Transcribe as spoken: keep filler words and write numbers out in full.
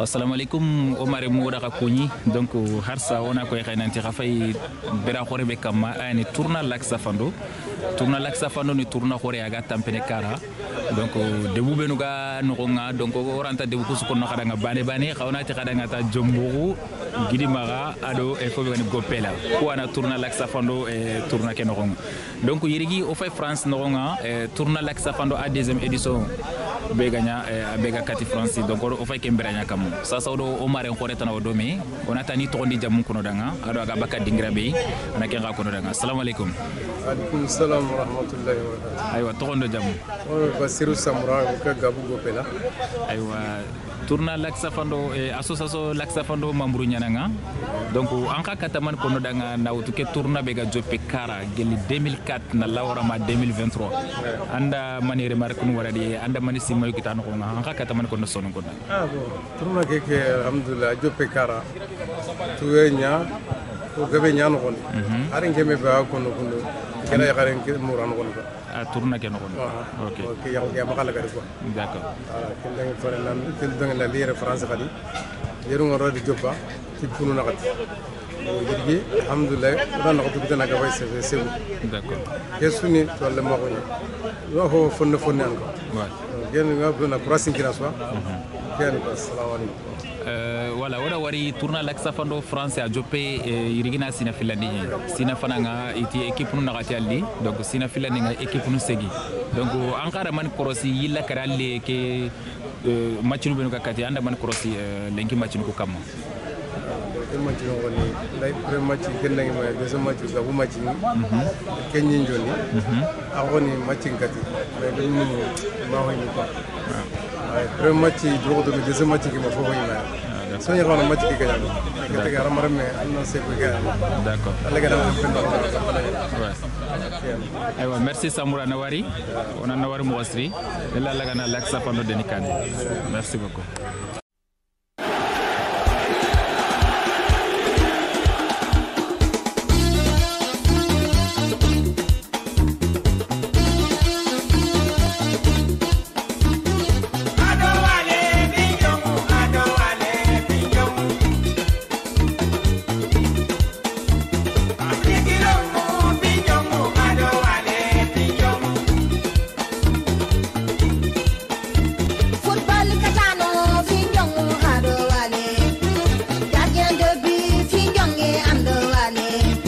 assalamu alaikum Omar Moura Kakoni donc harsa ona ko xenanti xafay bera xore be kama ani tourna laksa fando tourna laksa fando ni tourna xore aga tampene kara donc debu benuga no nga donc oranta debu ko ko no xadanga bane bane xawna ti xadanga ta jomburu gidi maga ado e ko be gopela ko ana tourna laksa fando e tourna ke no nga donc yirigi o fay France no nga tourna laksa fando a deuxième édition be gagna bega kati France donc o fay ke mberanya kam sasa do o mare ko retana o domi onata ni to ndi jamu kono danga ado aga bakka dingira be ana ke ga kono danga assalamu alaikum alaikum salam wa rahmatullahi wa barakatuh aywa to ndo jamu o basiru samura ka gabu gopela aywa tourna laksa fando e association laksa fando mambru nyananga donc en ka kataman kono danga nawtu ke tourna be ga joppe kara gel deux mille quatre na lawra ma deux mille vingt-trois anda mani remarque nu waradi anda mani simay kitano ko en ka kataman kono sono ko ah bon tourna ke ke alhamdulillah joppe kara tuwe nya ko gabe nya no ko arin ke me ba kono kono kala ya garen ke muran ko a tourna ke no ko ok ok ya ya makala gari ko d'accord voilà ken da fare nan ken da na lire france khadi yeru ngoro di joppa ci punu na khadi yirgi alhamdulillah da na ko tudu na gabay se se d'accord yesuni to le ma ko ni yo ho fonne fonne an ko wa gen nga bu na crossing kina so ken ko assalamu alaikum euh voilà wala wari tourna laksa fando france a joppe yirigina sina filani sina fananga iti équipe nu nagati alli donc sina filani nga équipe nu segi donc ankara man crossi yilla karalle ke match nu benu kakati anda man crossi lenki match nu ko kam el match no woni lay premier match ken nangi ma deuxième match ga bu match ni ken ni joni a woni match ngati mais dum ma hoyni ko ay premier match do do deuxième match ki ma fo hoyni ma so ñu xawna match ki ga ñal ngati ga ramar me amna se ko ga d'accord alla ga dama fen do aywa merci Samoura Nawari on a Nawari Mouasri ella la gana laksa fando denikane merci beaucoup